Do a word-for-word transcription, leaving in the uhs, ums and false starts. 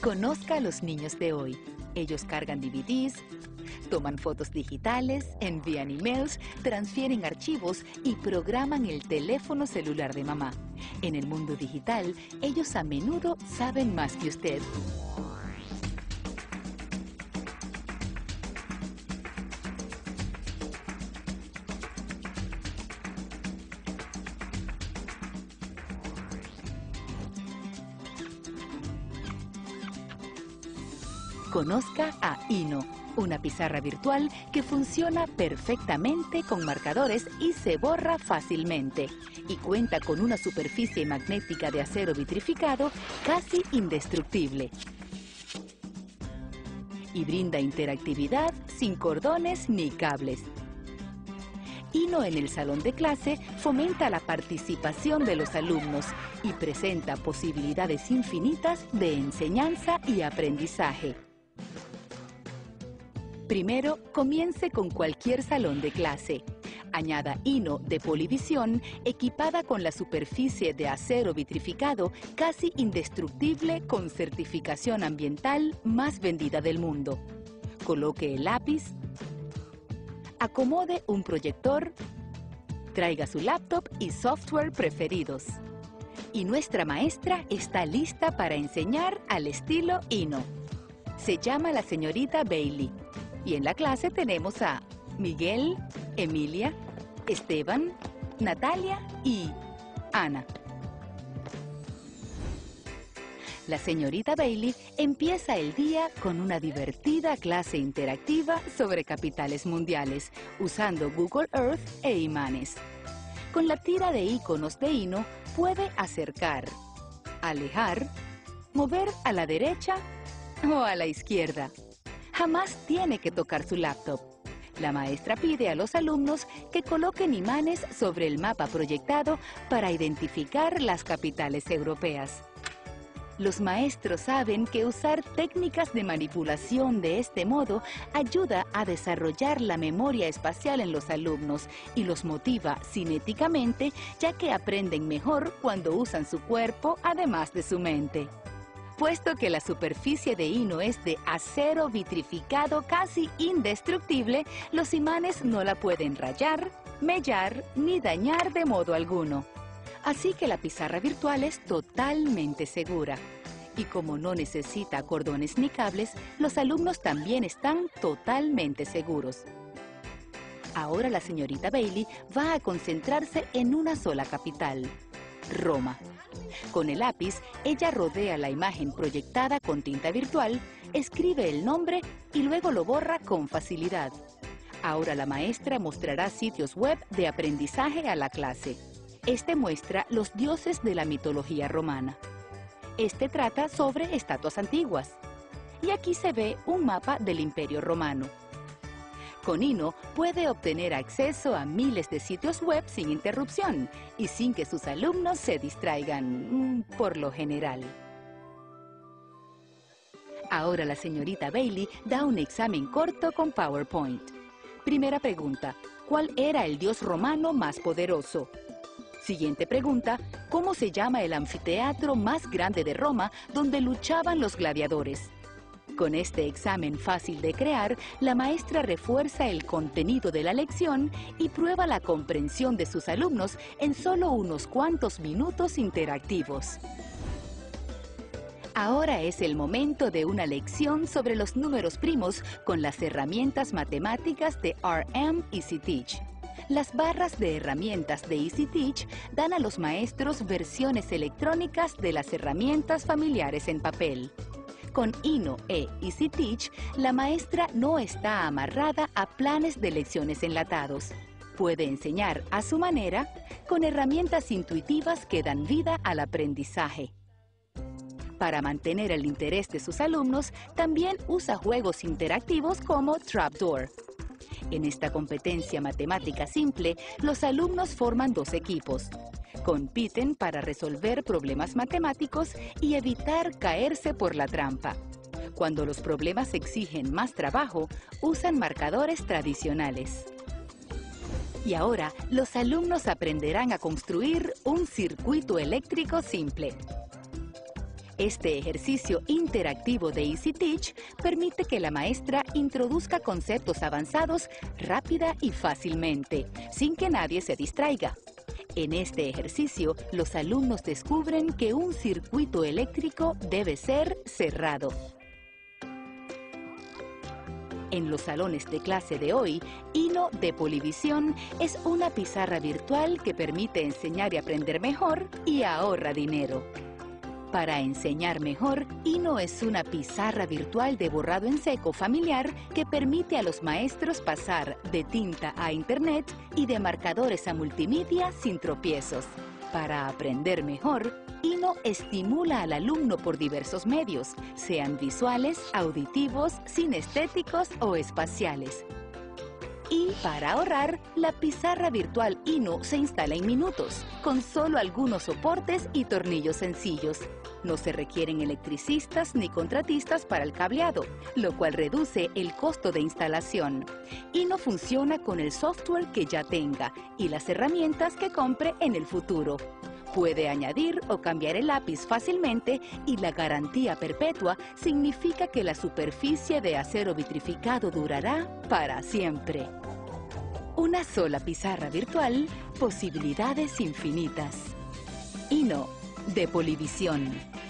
Conozca a los niños de hoy. Ellos cargan D V Ds, toman fotos digitales, envían emails, transfieren archivos y programan el teléfono celular de mamá. En el mundo digital, ellos a menudo saben más que usted. Conozca a Ino, una pizarra virtual que funciona perfectamente con marcadores y se borra fácilmente, y cuenta con una superficie magnética de acero vitrificado casi indestructible. Y brinda interactividad sin cordones ni cables. Ino en el salón de clase fomenta la participación de los alumnos y presenta posibilidades infinitas de enseñanza y aprendizaje. Primero, comience con cualquier salón de clase. Añada Ino de Polivisión, equipada con la superficie de acero vitrificado casi indestructible con certificación ambiental más vendida del mundo. Coloque el lápiz, acomode un proyector, traiga su laptop y software preferidos. Y nuestra maestra está lista para enseñar al estilo Ino. Se llama la señorita Bailey. Y en la clase tenemos a Miguel, Emilia, Esteban, Natalia y Ana. La señorita Bailey empieza el día con una divertida clase interactiva sobre capitales mundiales, usando Google Earth e imanes. Con la tira de iconos de Ino puede acercar, alejar, mover a la derecha o a la izquierda. Jamás tiene que tocar su laptop. La maestra pide a los alumnos que coloquen imanes sobre el mapa proyectado para identificar las capitales europeas. Los maestros saben que usar técnicas de manipulación de este modo ayuda a desarrollar la memoria espacial en los alumnos y los motiva cinéticamente, ya que aprenden mejor cuando usan su cuerpo además de su mente. Puesto que la superficie de Ino es de acero vitrificado casi indestructible, los imanes no la pueden rayar, mellar ni dañar de modo alguno. Así que la pizarra virtual es totalmente segura. Y como no necesita cordones ni cables, los alumnos también están totalmente seguros. Ahora la señorita Bailey va a concentrarse en una sola capital, Roma. Con el lápiz, ella rodea la imagen proyectada con tinta virtual, escribe el nombre y luego lo borra con facilidad. Ahora la maestra mostrará sitios web de aprendizaje a la clase. Este muestra los dioses de la mitología romana. Este trata sobre estatuas antiguas. Y aquí se ve un mapa del Imperio Romano. Con Ino puede obtener acceso a miles de sitios web sin interrupción y sin que sus alumnos se distraigan, por lo general. Ahora la señorita Bailey da un examen corto con PowerPoint. Primera pregunta, ¿cuál era el dios romano más poderoso? Siguiente pregunta, ¿cómo se llama el anfiteatro más grande de Roma donde luchaban los gladiadores? Con este examen fácil de crear, la maestra refuerza el contenido de la lección y prueba la comprensión de sus alumnos en solo unos cuantos minutos interactivos. Ahora es el momento de una lección sobre los números primos con las herramientas matemáticas de R M EasyTeach. Las barras de herramientas de EasyTeach dan a los maestros versiones electrónicas de las herramientas familiares en papel. Con Ino e EasyTeach, la maestra no está amarrada a planes de lecciones enlatados. Puede enseñar a su manera con herramientas intuitivas que dan vida al aprendizaje. Para mantener el interés de sus alumnos, también usa juegos interactivos como Trapdoor. En esta competencia matemática simple, los alumnos forman dos equipos. Compiten para resolver problemas matemáticos y evitar caerse por la trampa. Cuando los problemas exigen más trabajo, usan marcadores tradicionales. Y ahora, los alumnos aprenderán a construir un circuito eléctrico simple. Este ejercicio interactivo de EasyTeach permite que la maestra introduzca conceptos avanzados rápida y fácilmente, sin que nadie se distraiga. En este ejercicio, los alumnos descubren que un circuito eléctrico debe ser cerrado. En los salones de clase de hoy, Hino de Polivisión es una pizarra virtual que permite enseñar y aprender mejor y ahorra dinero. Para enseñar mejor, Hino es una pizarra virtual de borrado en seco familiar que permite a los maestros pasar de tinta a Internet y de marcadores a multimedia sin tropiezos. Para aprender mejor, Hino estimula al alumno por diversos medios, sean visuales, auditivos, cinestéticos o espaciales. Y para ahorrar, la pizarra virtual Hino se instala en minutos, con solo algunos soportes y tornillos sencillos. No se requieren electricistas ni contratistas para el cableado, lo cual reduce el costo de instalación. Hino funciona con el software que ya tenga y las herramientas que compre en el futuro. Puede añadir o cambiar el lápiz fácilmente y la garantía perpetua significa que la superficie de acero vitrificado durará para siempre. Una sola pizarra virtual, posibilidades infinitas. Hino de Polivisión.